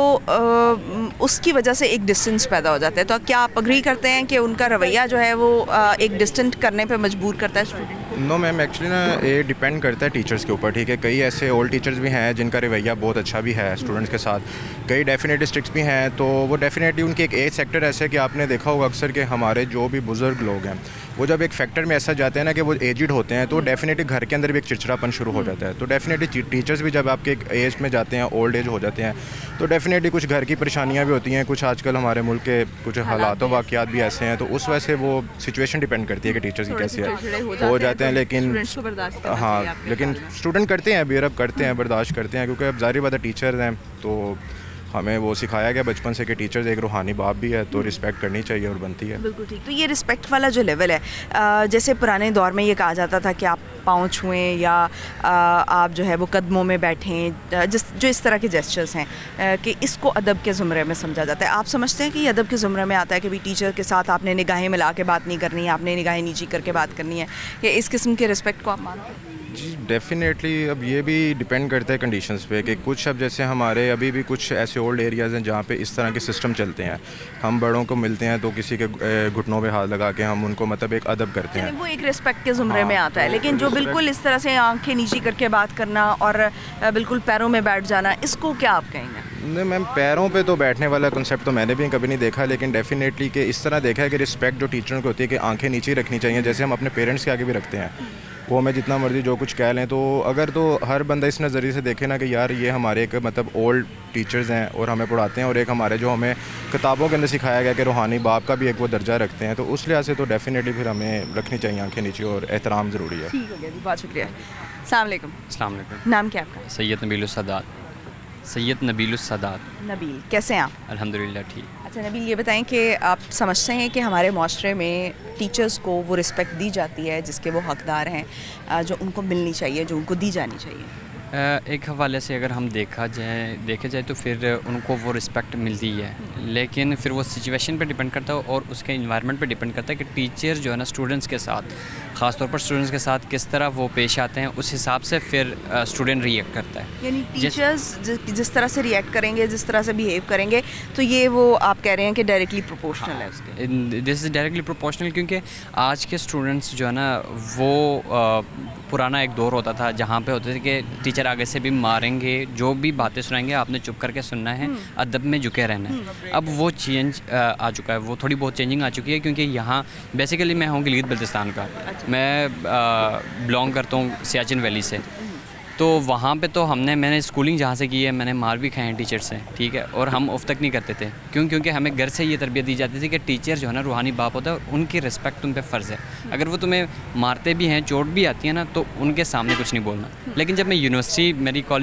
उसकी वजह से एक डिस्टेंस पैदा हो जाता है। तो क्या आप अग्री करते हैं कि उनका रवैया जो है वो एक डिस्टेंट करने पे मजबूर करता है स्टूडेंट? नो मैम, एक्चुअली ना ये डिपेंड करता है टीचर्स के ऊपर। ठीक है, कई ऐसे ओल्ड टीचर्स भी हैं जिनका रवैया बहुत अच्छा भी है स्टूडेंट्स के साथ, कई डेफिनेटली स्ट्रिक्ट भी हैं। तो वो डेफिनेटली उनकी एक एज सेक्टर ऐसे कि आपने देखा होगा अक्सर कि हमारे जो भी बुज़ुर्ग लोग हैं वो जब एक फैक्टर में ऐसा जाते हैं ना कि वो एजिड होते हैं, तो डेफिनेटली घर के अंदर भी एक चिड़चिड़ापन शुरू हो जाता है। तो डेफिनेटली टीचर्स भी जब आपके एक एज में जाते हैं, ओल्ड एज हो जाते हैं, तो डेफिनेटली कुछ घर की परेशानियां भी होती हैं। कुछ आजकल हमारे मुल्क के कुछ हालात वाक़यात भी ऐसे हैं, तो उस वजह से वो सिचुएशन डिपेंड करती है कि टीचर्स की कैसी है, हो जाते हैं। लेकिन हाँ, लेकिन स्टूडेंट करते हैं, बेयर अप करते हैं, बर्दाश्त करते हैं, क्योंकि अब ज़ाहिर बात है टीचर्स हैं, तो हमें वो सिखाया गया बचपन से कि टीचर्स एक रूहानी बाप भी है, तो रिस्पेक्ट करनी चाहिए और बनती है। बिल्कुल ठीक। तो ये रिस्पेक्ट वाला जो लेवल है, जैसे पुराने दौर में ये कहा जाता था कि आप पाँव छुएं या आप जो है वो कदमों में बैठें, जो इस तरह के जेस्चर्स हैं कि इसको अदब के ज़ुमरे में समझा जाता है। आप समझते हैं कि ये अदब के ज़ुमरे में आता है कि भी टीचर के साथ आपने निगाहें मिला के बात नहीं करनी है, आपने निगाहें नीची करके बात करनी है, या इस किस्म के रिस्पेक्ट को आप मानते हैं? जी डेफिनेटली। अब ये भी डिपेंड करता है कंडीशंस पे कि कुछ अब जैसे हमारे अभी भी कुछ ऐसे ओल्ड एरियाज़ हैं जहाँ पे इस तरह के सिस्टम चलते हैं। हम बड़ों को मिलते हैं तो किसी के घुटनों पे हाथ लगा के हम उनको मतलब एक अदब करते हैं, वो एक रिस्पेक्ट के ज़ुमरे में आता है। लेकिन जो बिल्कुल इस तरह से आंखें नीची करके बात करना और बिल्कुल पैरों में बैठ जाना, इसको क्या आप कहेंगे? नहीं मैम, पैरों पे तो बैठने वाला कंसेप्ट तो मैंने भी कभी नहीं देखा, लेकिन डेफिनेटली कि इस तरह देखा है कि रिस्पेक्ट जो टीचरों की होती है कि आंखें नीचे रखनी चाहिए, जैसे हम अपने पेरेंट्स के आगे भी रखते हैं। वो हमें जितना मर्जी जो कुछ कह लें, तो अगर तो हर बंदा इस नज़रिए से देखे ना कि यार ये हमारे एक मतलब ओल्ड टीचर्स हैं और हमें पढ़ाते हैं, और एक हमारे जो हमें किताबों के अंदर सिखाया गया कि रूहानी बाप का भी एक वो दर्जा रखते हैं, तो उस लिहाज से तो डेफिनेटली फिर हमें रखनी चाहिए आंखें नीचे और एहतराम ज़रूरी है। ठीक हो गया जी, बहुत शुक्रिया। अस्सलाम वालेकुम। अस्सलाम वालेकुम। नाम क्या आपका? सैयद नबीलुस सादात। सैयद नबीलुस सादात। नबील, कैसे हैं आप? अल्हम्दुलिल्लाह ठीक। अच्छा नबील, ये बताएं कि आप समझते हैं कि हमारे माशरे में टीचर्स को वो रिस्पेक्ट दी जाती है जिसके वो हकदार हैं, जो उनको मिलनी चाहिए, जो उनको दी जानी चाहिए? एक हवाले से अगर हम देखे जाए तो फिर उनको वो रिस्पेक्ट मिलती है, लेकिन फिर वो सिचुएशन पे डिपेंड करता है और उसके इन्वायरमेंट पे डिपेंड करता है कि टीचर जो है ना स्टूडेंट्स के साथ, ख़ास तौर पर स्टूडेंट्स के साथ किस तरह वो पेश आते हैं, उस हिसाब से फिर स्टूडेंट रिएक्ट करता है। यानी टीचर्स जिस तरह से रिएक्ट करेंगे, जिस तरह से बिहेव करेंगे, तो ये वो आप कह रहे हैं कि डायरेक्टली प्रोपोर्शनल है उसके? दिस इज़ डायरेक्टली प्रोपोर्शनल, क्योंकि आज के स्टूडेंट्स जो है ना वो पुराना एक दौर होता था जहाँ पे होते थे कि टीचर आगे से भी मारेंगे, जो भी बातें सुनाएंगे आपने चुप करके सुनना है, अदब में झुके रहना है। अब वो चेंज आ चुका है, वो थोड़ी बहुत चेंजिंग आ चुकी है, क्योंकि यहाँ बेसिकली मैं हूँ गिलगित बल्तिस्तान का। मैं बिलोंग करता हूँ सियाचिन वैली से, तो वहाँ पे तो मैंने स्कूलिंग जहाँ से की है, मैंने मार भी खाए हैं टीचर से, ठीक है, और हम उफ तक नहीं करते थे। क्योंकि हमें घर से ये तरबियत दी जाती थी कि टीचर जो है ना रूहानी बाप होता है और उनकी रिस्पेक्ट तुम पे फ़र्ज़ है। अगर वो तुम्हें मारते भी हैं, चोट भी आती है ना, तो उनके सामने कुछ नहीं बोलना। लेकिन जब मैं यूनिवर्सिटी, मेरी कॉलेज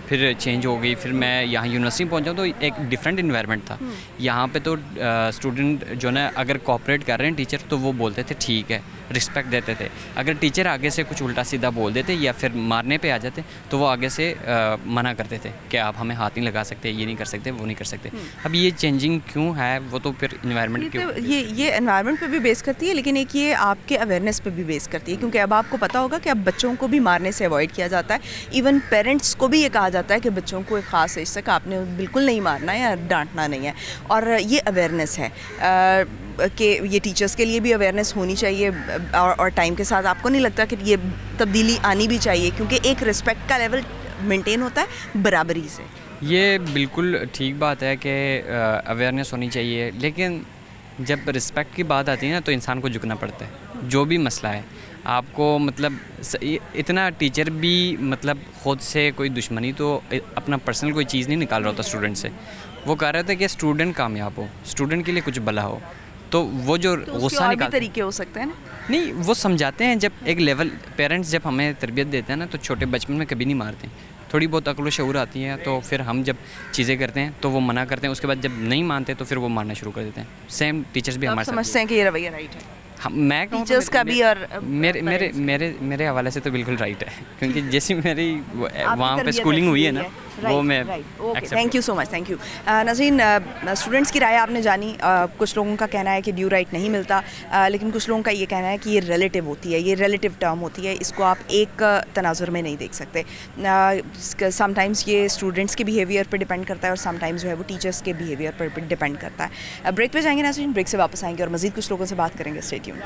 फिर चेंज हो गई, फिर मैं यहाँ यूनिवर्सिटी पहुँचा तो एक डिफरेंट इन्वायरमेंट था। यहाँ पे तो स्टूडेंट जो ना अगर कोऑपरेट कर रहे हैं टीचर तो वो बोलते थे ठीक है, रिस्पेक्ट देते थे। अगर टीचर आगे से कुछ उल्टा सीधा बोल देते या फिर मारने पे आ जाते तो वो आगे से मना करते थे कि आप हमें हाथ नहीं लगा सकते, ये नहीं कर सकते, वो नहीं कर सकते। अब ये चेंजिंग क्यों है वो तो फिर इन्वायरमेंट के ये एनवायरनमेंट पे भी बेस करती है, लेकिन एक ये आपके अवेयरनेस पे भी बेस करती है, क्योंकि अब आपको पता होगा कि अब बच्चों को भी मारने से अवॉइड किया जाता है। इवन पेरेंट्स को भी ये कहा जाता है कि बच्चों को एक ख़ास एज तक आपने बिल्कुल नहीं मारना है या डांटना नहीं है, और ये अवेयरनेस है कि ये टीचर्स के लिए भी अवेयरनेस होनी चाहिए। और टाइम के साथ आपको नहीं लगता कि ये तब्दीली आनी भी चाहिए, क्योंकि एक रिस्पेक्ट का लेवल मेंटेन होता है बराबरी से। ये बिल्कुल ठीक बात है कि अवेयरनेस होनी चाहिए, लेकिन जब रिस्पेक्ट की बात आती है ना तो इंसान को झुकना पड़ता है। जो भी मसला है आपको मतलब इतना टीचर भी मतलब ख़ुद से कोई दुश्मनी तो अपना पर्सनल कोई चीज़ नहीं निकाल रहा होता स्टूडेंट से। वो कह रहे थे कि स्टूडेंट कामयाब हो, स्टूडेंट के लिए कुछ भला हो, तो वो जो गुस्सा निकाल तरीके हो सकते हैं ना, नहीं वो समझाते हैं। जब एक लेवल पेरेंट्स जब हमें तरबियत देते हैं ना तो छोटे बचपन में कभी नहीं मारते, थोड़ी बहुत अक्ल शऊर आती है तो फिर हम जब चीज़ें करते हैं तो वो मना करते हैं, उसके बाद जब नहीं मानते तो फिर वो मारना शुरू कर देते हैं। सेम टीचर्स भी हमारे साथ समझते हैं कि ये रवैया राइट है। मैं टीचर्स का भी और मेरे हवाले से तो बिल्कुल राइट है, क्योंकि जैसी मेरी वहाँ पे स्कूलिंग हुई है ना वो मैं thank you so much, thank you. नाज़रीन, स्टूडेंट्स की राय आपने जानी। कुछ लोगों का कहना है कि ड्यू राइट नहीं मिलता, लेकिन कुछ लोगों का ये कहना है कि ये रिलेटिव होती है, ये रिलेटिव टर्म होती है, इसको आप एक तनाजुर में नहीं देख सकते। समटाइम्स ये स्टूडेंट्स के बिहेवियर पर डिपेंड करता है और समटाइम्स जो है वो टीचर्स के बिहेवियर पर डिपेंड करता है। ब्रेक पे जाएंगे नाज़रीन, ब्रेक से वापस आएंगे और मज़ीद कुछ लोगों से बात करेंगे। Stay tuned.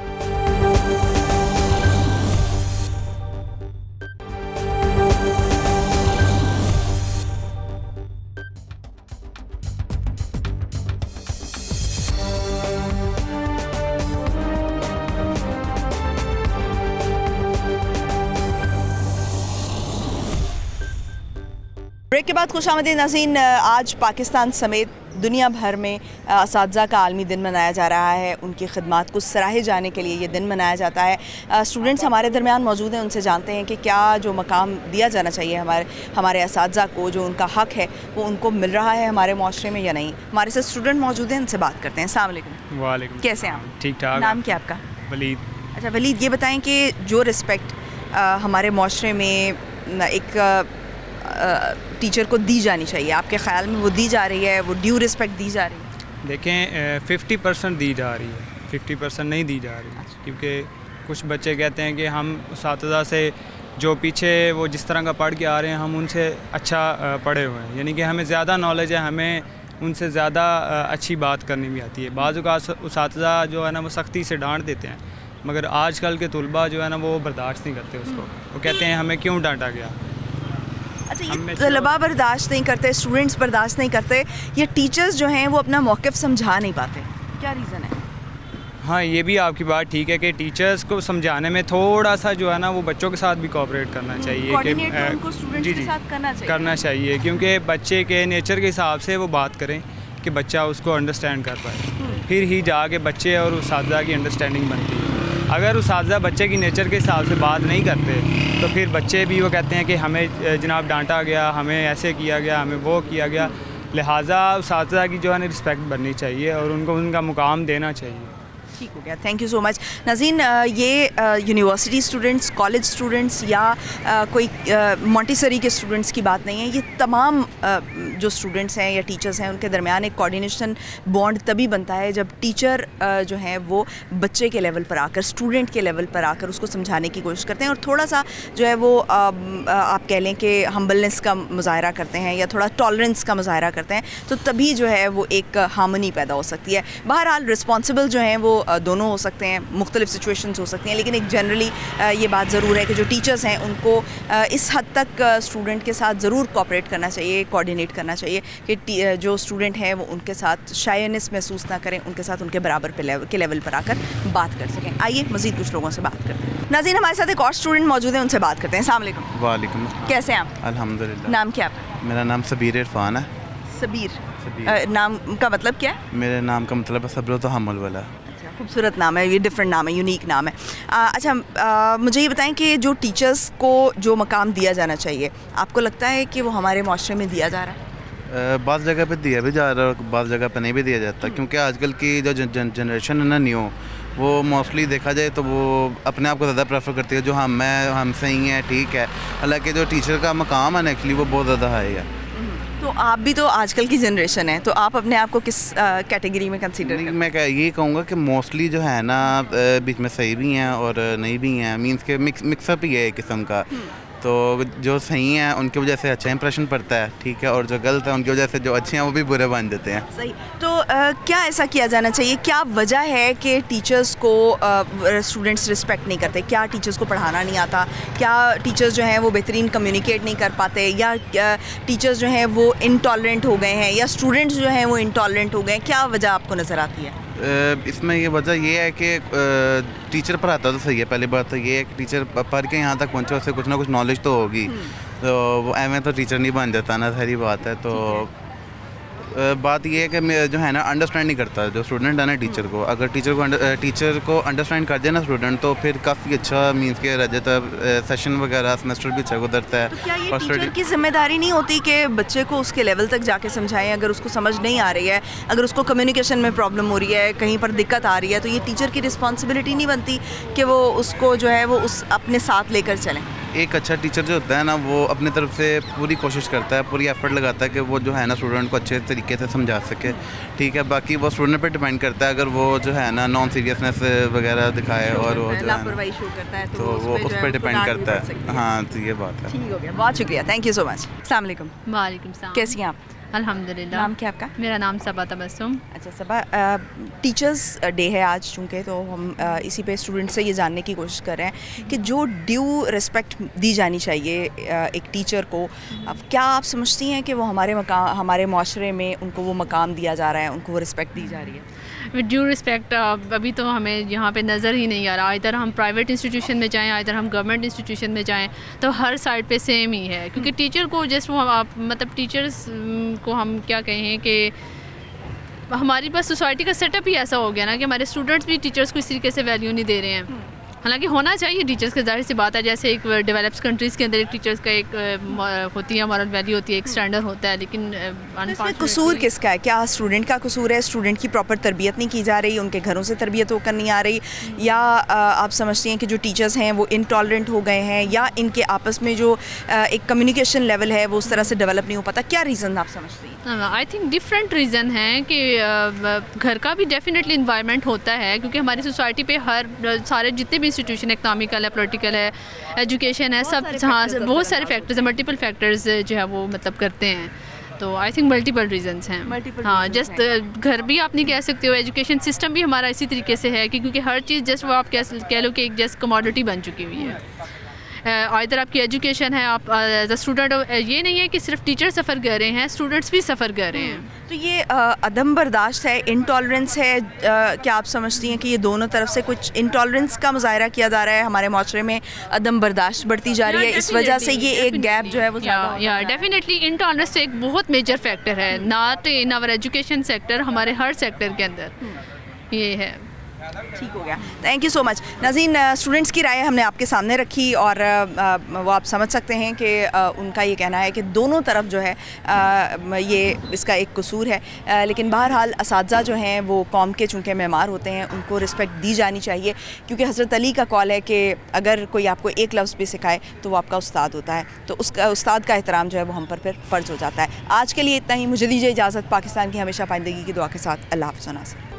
ब्रेक के बाद खुशामदीद नाज़रीन। आज पाकिस्तान समेत दुनिया भर में असातिज़ा का आलमी दिन मनाया जा रहा है। उनकी खिदमात को सराहे जाने के लिए ये दिन मनाया जाता है। स्टूडेंट्स हमारे दरमियान मौजूद हैं, उनसे जानते हैं कि क्या जो मकाम दिया जाना चाहिए हमारे असातिज़ा को, जो उनका हक़ है वो उनको मिल रहा है हमारे माशरे में या नहीं। हमारे साथ स्टूडेंट मौजूद हैं, उनसे बात करते हैं। अस्सलाम वालेकुम। वालेकुम। कैसे हैं आप? ठीक ठाक। नाम क्या आपका? वलीद। अच्छा वलीद, ये बताएँ कि जो रिस्पेक्ट हमारे माशरे में एक टीचर को दी जानी चाहिए, आपके ख्याल में वो दी जा रही है, वो ड्यू रिस्पेक्ट दी जा रही है? देखें 50% दी जा रही है, 50% नहीं दी जा रही, क्योंकि कुछ बच्चे कहते हैं कि हम उस्ताद से जो पीछे वो जिस तरह का पढ़ के आ रहे हैं हम उनसे अच्छा पढ़े हुए हैं, यानी कि हमें ज़्यादा नॉलेज है, हमें उनसे ज़्यादा अच्छी बात करनी भी आती है। बाज़ औक़ात उस्ताद जो है ना वो सख्ती से डांट देते हैं, मगर आजकल के तुलबा जो है ना वो बर्दाश्त नहीं करते उसको। वो कहते हैं हमें क्यों डांटा गया। अच्छा, ये तलबा बर्दाश्त नहीं करते, स्टूडेंट्स बर्दाश्त नहीं करते, या टीचर्स जो हैं वो अपना मौक़िफ़ समझा नहीं पाते, क्या रीज़न है? हाँ, ये भी आपकी बात ठीक है कि टीचर्स को समझाने में थोड़ा सा जो है ना वो बच्चों के साथ भी कोऑपरेट करना चाहिए, करना चाहिए, क्योंकि बच्चे के नेचर के हिसाब से वो बात करें कि बच्चा उसको अंडरस्टैंड कर पाए, फिर ही जाके बच्चे और उस्ताद की अंडरस्टैंडिंग बनती है। अगर उस्ताद बच्चे की नेचर के हिसाब से बात नहीं करते तो फिर बच्चे भी वो कहते हैं कि हमें जनाब डांटा गया, हमें ऐसे किया गया, हमें वो किया गया। लिहाजा उस्ताद की जो है ना रिस्पेक्ट बननी चाहिए और उनको उनका मुकाम देना चाहिए। ठीक हो गया, थैंक यू सो मच। नाज़रीन, ये यूनिवर्सिटी स्टूडेंट्स, कॉलेज स्टूडेंट्स या कोई मॉन्टेसरी के स्टूडेंट्स की बात नहीं है, ये तमाम जो स्टूडेंट्स हैं या टीचर्स हैं उनके दरमियान एक कोऑर्डिनेशन बॉन्ड तभी बनता है जब टीचर जो हैं वो बच्चे के लेवल पर आकर, स्टूडेंट के लेवल पर आकर उसको समझाने की कोशिश करते हैं और थोड़ा सा जो है वो आप कह लें कि हम्बलनेस का मुजाहरा करते हैं या थोड़ा टॉलरेंस का मुजाहरा करते हैं, तो तभी जो है वो एक हार्मनी पैदा हो सकती है। बहरहाल रिस्पॉन्सिबल जो हैं वो दोनों हो सकते हैं, मुख्तलिफ सिचुएशंस हो सकती हैं, लेकिन एक जनरली ये बात ज़रूर है कि जो टीचर्स हैं उनको इस हद तक स्टूडेंट के साथ ज़रूर कोऑपरेट करना चाहिए, कोऑर्डिनेट करना चाहिए कि जो स्टूडेंट हैं वो उनके साथ शायनेस महसूस ना करें, उनके साथ उनके बराबर के लेवल पर आकर बात कर सकें। आइए मज़ीद कुछ लोगों से बात करते हैं। नाज़रीन, हमारे साथ एक और स्टूडेंट मौजूद है, उनसे बात करते हैं। अस्सलाम वालेकुम। वालेकुम। कैसे हैं आप? अल्हम्दुलिल्लाह। नाम क्या है? मेरा नाम सबीर इरफान है। सबीर, नाम का मतलब क्या है? मेरे नाम का मतलब है सब्र तो हम्मुल वाला। खूबसूरत नाम है, ये डिफरेंट नाम है, यूनिक नाम है। अच्छा, मुझे ये बताएं कि जो टीचर्स को जो मकाम दिया जाना चाहिए, आपको लगता है कि वो हमारे माशरे में दिया जा रहा है? बाज़ जगह पे दिया भी जा रहा है और बाज़ जगह पे नहीं भी दिया जाता, क्योंकि आजकल की जो जनरेशन है ना न्यू, वो मोस्टली देखा जाए तो वो अपने आप को ज़्यादा प्रेफर करती है, जो हम सही हैं, ठीक है। हालांकि जो टीचर का मकाम है ना एक्चुअली वो बहुत ज़्यादा हाई है। तो आप भी तो आजकल की जनरेशन है, तो आप अपने आप को किस कैटेगरी में कंसीडर करते हैं? मैं ये कहूँगा कि मोस्टली जो है ना बीच में सही भी हैं और नहीं भी हैं, मींस के मिक्सअप ही है एक किस्म का। तो जो सही हैं उनकी वजह से अच्छा इंप्रेशन पड़ता है, ठीक है, और जो गलत है उनकी वजह से जो अच्छे हैं वो भी बुरे बन जाते हैं। सही। तो क्या ऐसा किया जाना चाहिए, क्या वजह है कि टीचर्स को स्टूडेंट्स रिस्पेक्ट नहीं करते? क्या टीचर्स को पढ़ाना नहीं आता? क्या टीचर्स जो हैं वो बेहतरीन कम्युनिकेट नहीं कर पाते, या टीचर्स जो हैं वो इनटॉलरेंट हो गए हैं, या स्टूडेंट्स जो हैं वो इनटॉलरेंट हो गए हैं? क्या वजह आपको नज़र आती है? इसमें ये वजह ये है कि टीचर पढ़ाता तो सही है, पहली बात तो ये है कि टीचर पढ़ के यहाँ तक पहुँचे, उससे कुछ ना कुछ नॉलेज तो होगी, तो वो एवं तो टीचर नहीं बन जाता ना, सारी बात है। तो बात ये है कि जो है ना अंडरस्टैंड नहीं करता जो स्टूडेंट है ना टीचर को। अगर टीचर को अंडरस्टैंड कर दे ना स्टूडेंट, तो फिर काफ़ी अच्छा मींस के रह जाता है, सेशन वगैरह सेमेस्टर भी अच्छा गुजरता है। तो क्या ये टीचर की जिम्मेदारी नहीं होती कि बच्चे को उसके लेवल तक जाके समझाएं? अगर उसको समझ नहीं आ रही है, अगर उसको कम्युनिकेशन में प्रॉब्लम हो रही है, कहीं पर दिक्कत आ रही है, तो ये टीचर की रिस्पॉन्सिबिलिटी नहीं बनती कि वो उसको जो है वो उस अपने साथ लेकर चलें? एक अच्छा टीचर जो होता है ना, वो अपनी तरफ से पूरी कोशिश करता है, पूरी एफर्ट लगाता है कि वो जो है ना स्टूडेंट को अच्छे तरीके से समझा सके, ठीक है। बाकी वो स्टूडेंट पे डिपेंड करता है, अगर वो जो है ना नॉन सीरियसनेस वगैरह दिखाए और वो जो लापरवाही शो करता है तो वो उस पर डिपेंड करता है। हाँ, तो ये बात है। ठीक हो गया, बहुत शुक्रिया, थैंक यू सो मच। अस्सलाम वालेकुम। वालेकुम सलाम। कैसी हैं आप? अल्हम्दुलिल्लाह। नाम क्या आपका? मेरा नाम सबा तबस्सुम। अच्छा सबा, टीचर्स डे है आज चूँकि, तो हम इसी पे स्टूडेंट से ये जानने की कोशिश कर रहे हैं कि जो ड्यू रिस्पेक्ट दी जानी चाहिए एक टीचर को, क्या आप समझती हैं कि वो हमारे माशरे में उनको वो मकाम दिया जा रहा है, उनको वो रिस्पेक्ट दी जा रही है? विद ड्यू रिस्पेक्ट अभी तो हमें यहाँ पे नज़र ही नहीं आ रहा। इधर हम प्राइवेट इंस्टीट्यूशन में जाएँ, इधर हम गवर्नमेंट इंस्टीट्यूशन में जाएँ, तो हर साइड पे सेम ही है। क्योंकि टीचर को जस्ट वो मतलब टीचर्स को हम क्या कहें कि हमारी बस सोसाइटी का सेटअप ही ऐसा हो गया ना कि हमारे स्टूडेंट्स भी टीचर्स को इस तरीके से वैल्यू नहीं दे रहे हैं। हालांकि होना चाहिए टीचर्स के, जाहिर सी बात है, जैसे एक डेवलप्ड कंट्रीज़ के अंदर एक टीचर्स का एक होती है मॉरल वैल्यू होती है, एक स्टैंडर्ड होता है, लेकिन कसूर किसका है? क्या स्टूडेंट का कसूर है? स्टूडेंट की प्रॉपर तरबियत नहीं की जा रही, उनके घरों से तरबियत होकर नहीं आ रही, या आप समझती हैं कि जो टीचर्स हैं वो इनटॉलरेंट हो गए हैं, या इनके आपस में जो एक कम्युनिकेशन लेवल है वो उस तरह से डेवलप नहीं हो पाता? क्या रीज़न आप समझती हैं? आई थिंक डिफरेंट रीज़न हैं कि घर का भी डेफिनेटली इन्वायरमेंट होता है, क्योंकि हमारी सोसाइटी पे सारे जितने भी इंस्टीट्यूशन, इकनॉमिकल है, पॉलिटिकल है, एजुकेशन है, सब हाँ बहुत सारे फैक्टर्स हैं, मल्टीपल फैक्टर्स जो है वो मतलब करते हैं। तो आई थिंक मल्टीपल रीजंस हैं। हाँ, जस्ट घर भी आप नहीं कह सकते हो, एजुकेशन सिस्टम भी हमारा इसी तरीके से है कि क्योंकि हर चीज़ जस्ट वो आप कह लो कि एक जस्ट कमोडिटी बन चुकी हुई है। इधर आपकी एजुकेशन है, आप एज अ स्टूडेंट, ये नहीं है कि सिर्फ टीचर सफ़र कर रहे हैं, स्टूडेंट्स भी सफ़र कर रहे हैं। तो ये अदम बर्दाश्त है, इंटॉलरेंस है, क्या आप समझती हैं कि ये दोनों तरफ से कुछ इंटॉलरेंस का मुजाहरा किया जा रहा है? हमारे माशरे में अदम बर्दाश्त बढ़ती जा रही है, इस वजह से ये एक गैप जो है वो या डेफिनेटली इंटॉलरेंस एक बहुत मेजर फैक्टर है, not in our education sector, हमारे हर सेक्टर के अंदर ये है। ठीक हो गया, थैंक यू सो मच। नाज़रीन, स्टूडेंट्स की राय हमने आपके सामने रखी और वो आप समझ सकते हैं कि उनका ये कहना है कि दोनों तरफ जो है ये इसका एक कसूर है, लेकिन बहरहाल असातिज़ा जो हैं वो कौम के चूँकि मेमार होते हैं, उनको रिस्पेक्ट दी जानी चाहिए, क्योंकि हज़रत अली का कौल है कि अगर कोई आपको एक लफ्ज़ भी सिखाए तो वो आपका उस्ताद होता है, तो उसका उस्ताद का एहतराम जो है वो हम पर फिर फ़र्ज़ हो जाता है। आज के लिए इतना ही, मुझे दीजिए इजाज़त। पाकिस्तान की हमेशा पाइंदगी की दुआ के साथ, अल्लाह हाफ़िज़।